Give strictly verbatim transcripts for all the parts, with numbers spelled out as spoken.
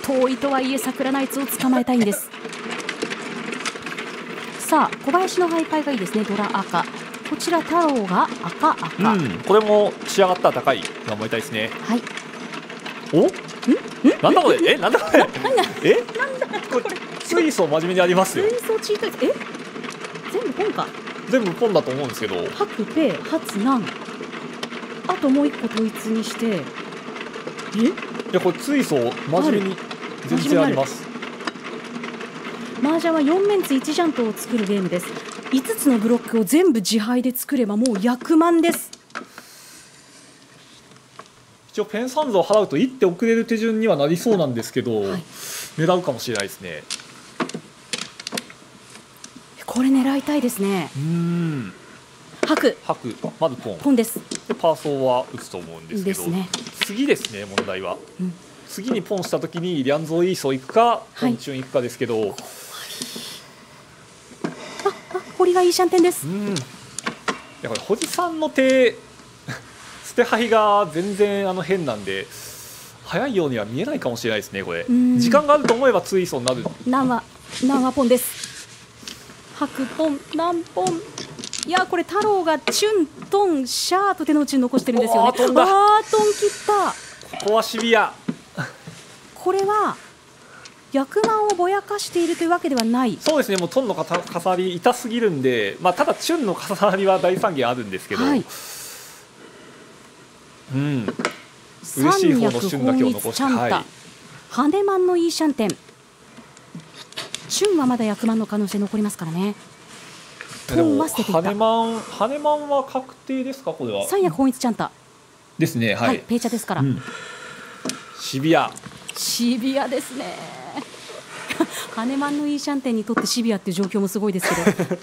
遠いとはいえ桜ナイツを捕まえたいんです。さあ小林のハイパイがいいですね。ドラ赤、こちら太郎が赤赤、 うん、これも仕上がったら高い頑張りたいですね。 はい。 おんなんだこれ、えなんだこれ、えこれ水素真面目にありますよ。 水素チートです。え全部ポンか。 全部ポンだと思うんですけど、 白ペイ初南、あともう一個統一にして、えいやこれ水素真面目に全然あります。 麻雀はよん面ついちジャンプを作るゲームです。いつつのブロックを全部自敗で作ればもう役満です。 一応ペンサンズを払うといって遅れる手順にはなりそうなんですけど、はい、狙うかもしれないですね。 これ狙いたいですね。 うーん、 白白まずポンポンです。 でパーソーは打つと思うんですけど、 ですね、 次ですね問題は、 うん、 次にポンした時にリャンゾーイーソー行くかポンチュン行くかですけど、はい、 ああ堀がいいシャンテンです。 うん、いやこれ堀さんの手捨て牌が全然あの変なんで早いようには見えないかもしれないですね。これ時間があると思えばツイソーになる。 南は南はポンです。白ポン南ポン、いやこれ太郎がチュントンシャーと手の内に残してるんですよね。 あー飛んだ、 あートン切った。 ここはシビア。 これは役満をぼやかしているというわけではない。 そうですね、もうトンのかた重なり痛すぎるんで、まあ、ただチュンの重なりは大三元あるんですけど、はい、うん、嬉しい方のチュンだけを残して、はい、 ハネマンのいいシャンテン、チュンはまだ役満の可能性残りますからね。 でもハネマン、ハネマンは確定ですか。これは三役本一チャンタですね。はい、はい、 ペイチャですから、うん、シビアシビアですね。ハネマンのいいシャンテンにとってシビアっていう状況もすごいですけど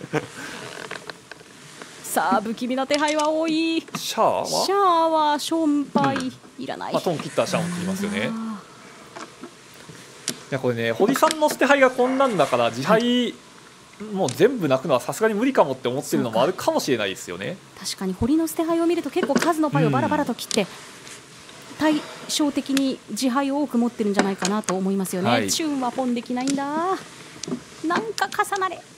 さあ不気味な手配は多い。 シャアはシャアはションパイ、うん、いらない、 まあ、トン切ったらシャアを切りますよね。いやこれね堀さんの捨て牌がこんなんだから自敗もう全部なくのはさすがに無理かもって思ってるのもあるかもしれないですよね。 確かに堀の捨て牌を見ると結構数のパイをバラバラと切って、うん、対照的に自敗を多く持ってるんじゃないかなと思いますよね。はい、チューンはポンできないんだ。なんか重なれ。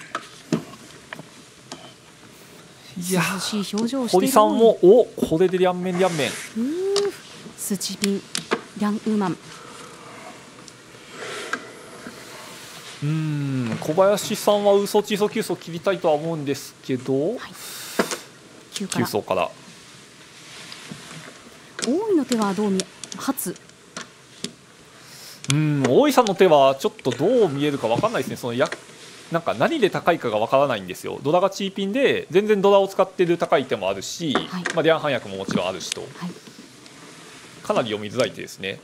いや涼しい表情をしている。 堀さんもおこれで両面両面。 スチピンリャンウーマン。 うーん小林さんはウソチソキュウソ切りたいとは思うんですけど、はい、キュウソから。 大井の手はどう見え初。 うん大井さんの手はちょっとどう見えるか分かんないですね。そのやなんか何で高いかが分からないんですよ。ドラがチーピンで全然ドラを使っている高い手もあるし、はい、まあ、リャン反役ももちろんあるしと、はい、かなり読みづらい手ですね。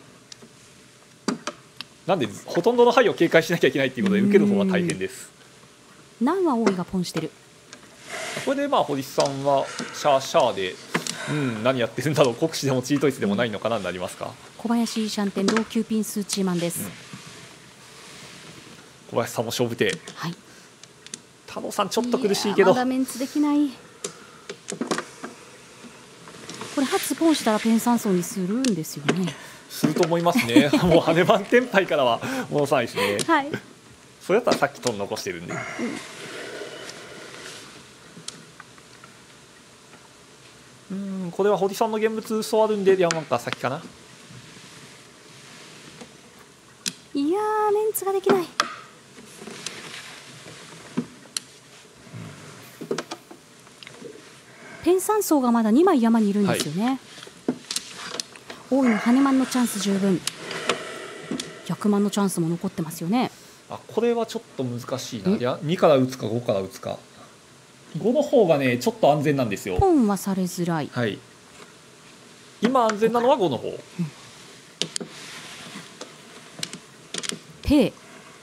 なんでほとんどの牌を警戒しなきゃいけないということで受ける方は大変です。 何は大井がポンしてる。 これでまあ堀さんはシャーシャーで、うん、何やってるんだろう、国士でもチートイツでもないのかなになりますか。 小林シャンテンローキューピンスーチーマンです。うん、 小林さんも勝負手。 はい、 太郎さんちょっと苦しいけど。 まだメンツできない。これ初ポンしたらペン三層にするんですよね。 すると思いますね。もう羽番天杯からはもうさんですね。 はい。 それだったらさっきトン残してるんで。うん、うんこれは堀さんの現物嘘あるんでリャンマンか先かな。 いやーメンツができない。ペン三層がまだにまい山にいるんですよね。はい、大井の羽マンのチャンス十分。逆マンのチャンスも残ってますよね。 あこれはちょっと難しいな。いやにから打つかごから打つか。ごの方がねちょっと安全なんですよ。 ポンはされづらい。 はい、今安全なのはごの方。うん、 ペイ。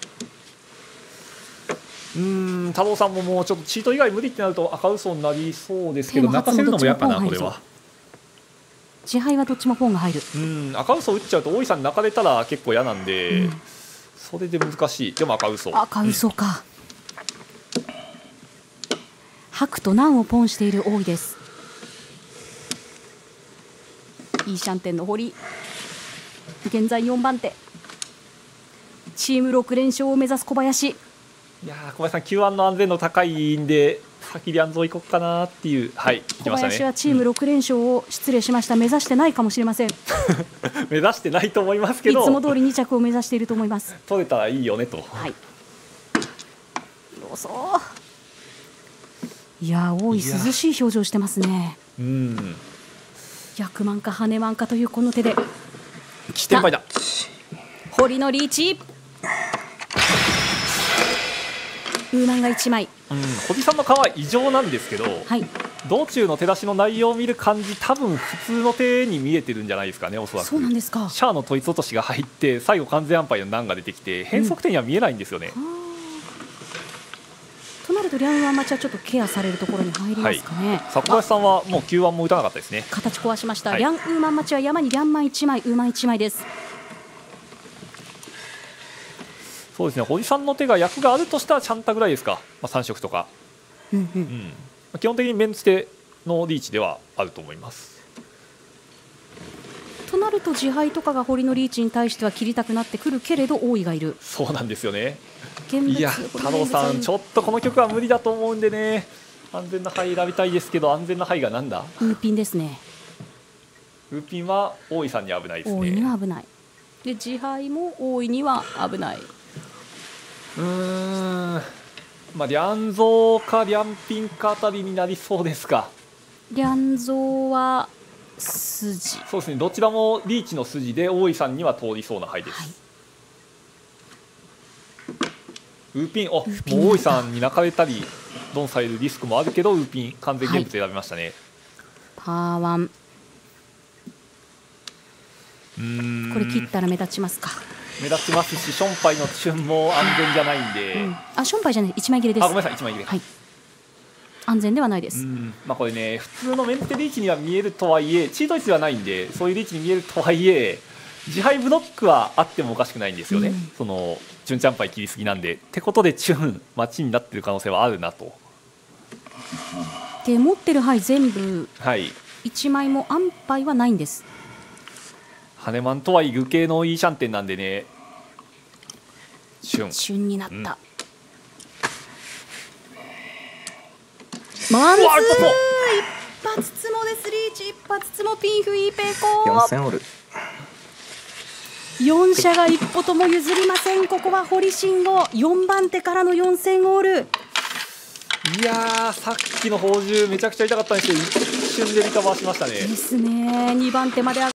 うーん太郎さんももうちょっとチート以外無理ってなると赤嘘になりそうですけど泣かせるのも嫌かなこれは。 自敗はどっちもポンが入る。 うん赤嘘打っちゃうと大井さんに泣かれたら結構嫌なんで、うん、それで難しい。でも赤嘘赤嘘か。白と南をポンしている大井です。いいシャンテンの堀現在よんばん手。 チームろく連勝を目指す小林。 いやー小林さん キューワン の安全度高いんで先リャンゾー行こうかなっていう。はい、 小林はチームろく連勝を、うん、失礼しました、目指してないかもしれません目指してないと思いますけど、 いつも通りに着を目指していると思います。 取れたらいいよねと。 はい、どうぞ。いやー、大井涼しい表情してますね。 うん、 逆満か羽満かというこの手で来た。 堀のリーチ、ウーマンがいちまい、 うん、堀さんの皮は異常なんですけど、はい、道中の手出しの内容を見る感じ、多分普通の手に見えてるんじゃないですかね、おそらく。 そうなんですか。 シャアの統一落としが入って最後完全安牌の難が出てきて変則点には見えないんですよね、うん、 となるとリャンワン待ちはちょっとケアされるところに入りますかね。 はい、さあ小林さんはもう キューワン も打たなかったですね。 形壊しました、はい、リャンウーマン待ちは山にリャンマンいちまい、ウーマンいちまいです。 そうですね、堀さんの手が役があるとしたらチャンタぐらいですか、まあ、さん色とか、うんうんうん、基本的にメンツ手のリーチではあると思います。 となると自敗とかが堀のリーチに対しては切りたくなってくるけれど大井がいる。 そうなんですよね。いや太郎さんちょっとこの曲は無理だと思うんでね、安全な牌選びたいですけど、安全な牌がなんだ。 ウーピンですね。 ウーピンは大井さんに危ないですね。 大井には危ないで、自敗も大井には危ない。 うーん、まあリャンゾーかリャンピンかあたりになりそうですか。 リャンゾーは筋、 そうですね、どちらもリーチの筋で大井さんには通りそうな牌です、はい、ウーピン、あ、もう大井さんに泣かれたりドンされるリスクもあるけどウーピン完全現物選びましたね、はい、 パーワン。うーん、これ切ったら目立ちますか。 目立ちますし、ションパイのチュンも安全じゃないんで、うん、 あ、ションパイじゃない、いちまい切れです。 あ、ごめんなさい、いちまい切れ、 はい、安全ではないです。 うん、まあ、これね、普通のメンテリーチには見えるとはいえ、チート率ではないんで、そういうリーチに見えるとはいえ、自敗ブロックはあってもおかしくないんですよね、うん、そのチュンチャンパイ切りすぎなんで。ってことで、チュン待ちになってる可能性はあるなと。 で、持ってる牌全部、 はい、 いちまいも安牌はないんです。 ハネマンとはい具系のいいシャンテンなんでね、チュン、 チュンになった。うん、マンツー一発ツモです。リーチ一発ツモ、ピンフイーペーコーよんせんオール、 よん社が一歩とも譲りません。ここは堀慎吾よんばん手からのよんせんオール。 いやー、さっきの宝珠めちゃくちゃ痛かったんですけど一瞬でリカバーしましたね。 ですね。にばん手まで上が